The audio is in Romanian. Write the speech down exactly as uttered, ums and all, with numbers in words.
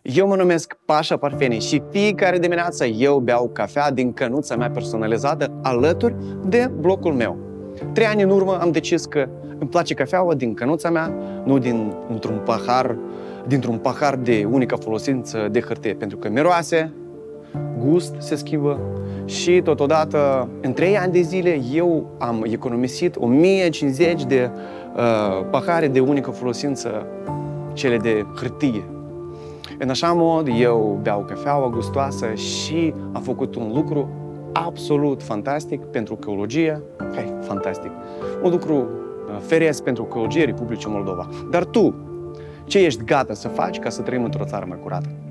Eu mă numesc Pașa Parfeni și fiecare dimineață eu beau cafea din cănuța mea personalizată alături de blocul meu. Trei ani în urmă am decis că îmi place cafeaua din cănuța mea, nu din, într-un pahar, dintr-un pahar de unică folosință de hârtie, pentru că miroase, gust se schimbă și totodată în trei ani de zile eu am economisit o mie cincizeci de uh, pahare de unică folosință, cele de hârtie. În așa mod, eu beau cafeaua gustoasă și am făcut un lucru absolut fantastic pentru ecologie. Hai, fantastic! Un lucru feresc pentru ecologie Republicii Moldova. Dar tu, ce ești gata să faci ca să trăim într-o țară mai curată?